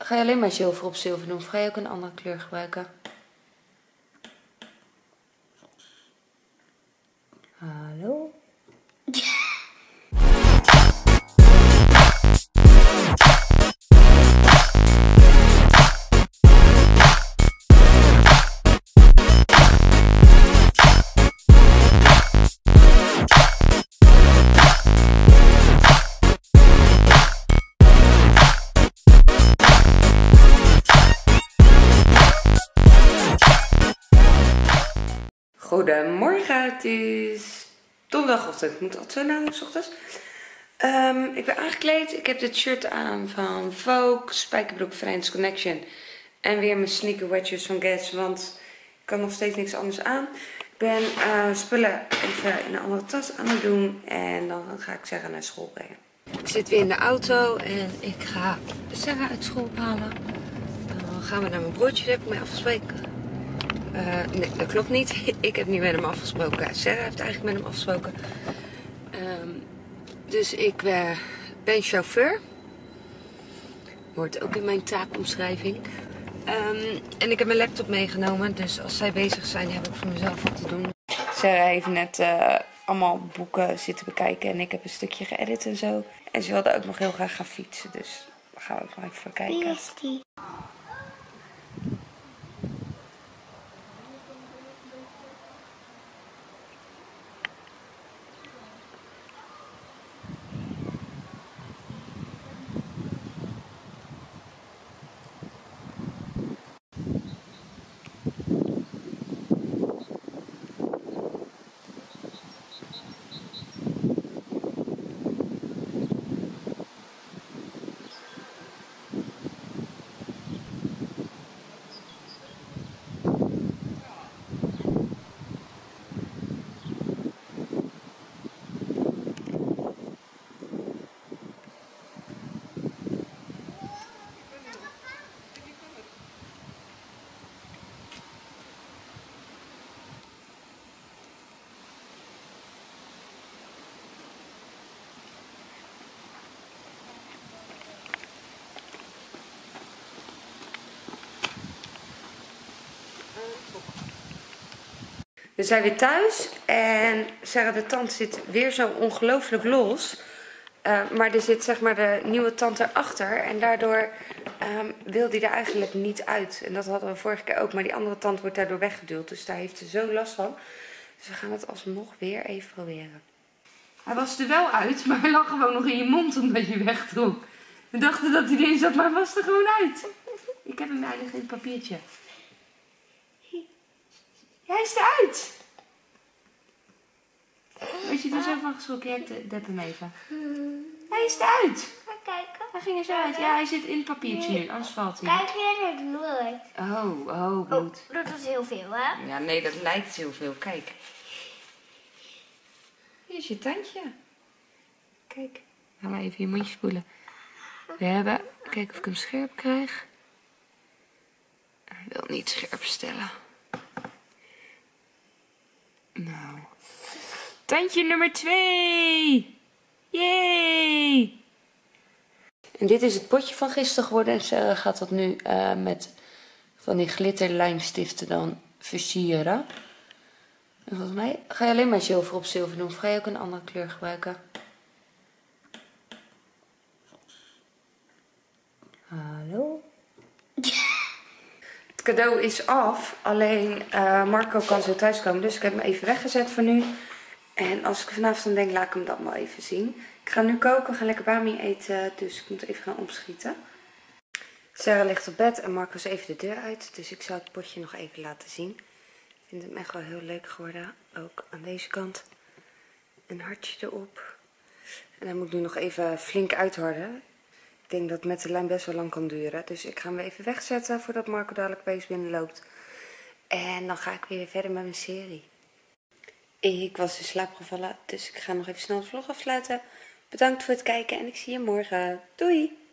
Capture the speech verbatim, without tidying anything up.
ga je alleen maar zilver op zilver doen of ga je ook een andere kleur gebruiken? Hallo? Goedemorgen, het is donderdagochtend. Ik moet altijd zo naar 's ochtends. Um, ik ben aangekleed. Ik heb dit shirt aan van Vogue, spijkerbroek Friends Connection. En weer mijn sneaker wedges van Guess, want ik kan nog steeds niks anders aan. Ik ben uh, spullen even in een andere tas aan het doen en dan ga ik Sarah naar school brengen. Ik zit weer in de auto en ik ga Sarah uit school halen. Dan gaan we naar mijn broertje, daar heb ik mee afgesproken. Uh, nee, dat klopt niet. Ik heb niet met hem afgesproken. Sarah heeft eigenlijk met hem afgesproken. Um, dus ik uh, ben chauffeur. Hoort ook in mijn taakomschrijving. Um, en ik heb mijn laptop meegenomen. Dus als zij bezig zijn, heb ik voor mezelf wat te doen. Sarah heeft net uh, allemaal boeken zitten bekijken. En ik heb een stukje geëdit en zo. En ze wilde ook nog heel graag gaan fietsen. Dus daar gaan we ook nog even voor kijken. Wie is die? We zijn weer thuis en Sarah de tand zit weer zo ongelooflijk los. Uh, maar er zit zeg maar de nieuwe tand erachter en daardoor um, wil die er eigenlijk niet uit. En dat hadden we vorige keer ook, maar die andere tand wordt daardoor weggeduwd. Dus daar heeft ze zo last van. Dus we gaan het alsnog weer even proberen. Hij was er wel uit, maar hij lag gewoon nog in je mond omdat je wegtrok. We dachten dat hij erin zat, maar hij was er gewoon uit. Ik heb hem eigenlijk in het papiertje. Ja, hij is eruit. Weet je er zo van geschrokken? Ja, ik dep hem even. Hij is eruit. Ga kijken. Hij ging er zo uit. Ja, hij zit in het papiertje nu, anders valt hij. Kijk weer naar het bloed. Oh, oh, bloed. Oh, dat was heel veel, hè? Ja, nee, dat lijkt heel veel. Kijk. Hier is je tandje. Kijk. Ga maar even je mondje spoelen. We hebben... Kijk of ik hem scherp krijg. Hij wil niet scherp stellen. Nou. Tandje nummer twee. Yay! En dit is het potje van gisteren geworden. En Sarah gaat dat nu uh, met van die glitterlijmstiften dan versieren. En volgens mij ga je alleen maar zilver op zilver doen. Of ga je ook een andere kleur gebruiken? Hallo? Het cadeau is af. Alleen uh, Marco kan zo thuiskomen. Dus ik heb hem even weggezet voor nu. En als ik vanavond dan denk, laat ik hem dat maar even zien. Ik ga nu koken, we gaan lekker bami eten. Dus ik moet even gaan opschieten. Sarah ligt op bed en Marco is even de deur uit. Dus ik zou het potje nog even laten zien. Ik vind hem echt wel heel leuk geworden. Ook aan deze kant. Een hartje erop. En dan moet ik nu nog even flink uitharden. Ik denk dat het met de lijm best wel lang kan duren. Dus ik ga hem even wegzetten voordat Marco dadelijk opeens binnenloopt. En dan ga ik weer verder met mijn serie. Ik was in slaap gevallen, dus ik ga nog even snel de vlog afsluiten. Bedankt voor het kijken en ik zie je morgen. Doei!